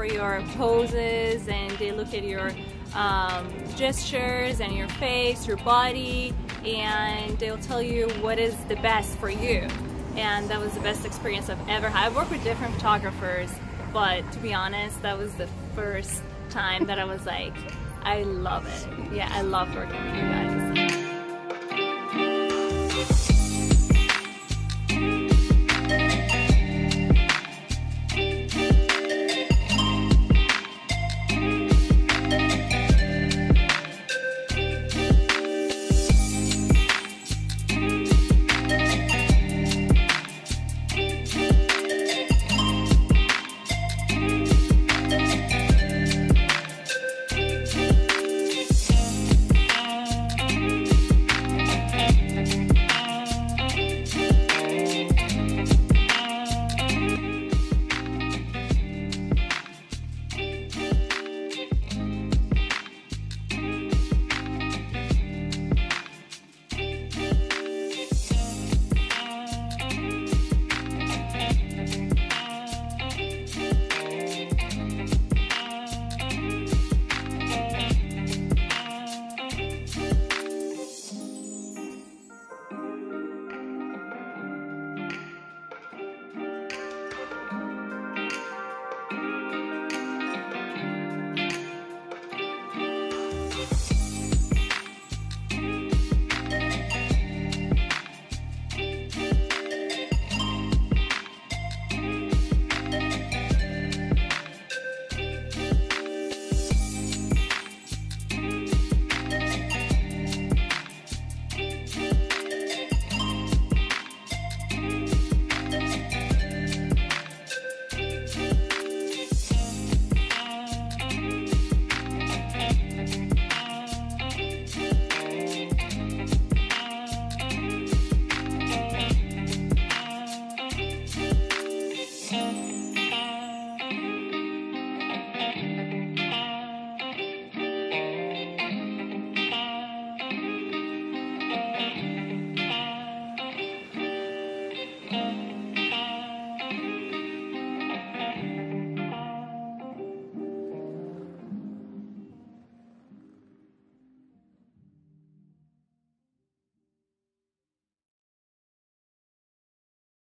your poses, and they look at your gestures and your face, your body, and they'll tell you what is the best for you. And that was the best experience I've ever had. I've worked with different photographers, but to be honest, that was the first time that I was like, I love it. Yeah, I loved working with you guys.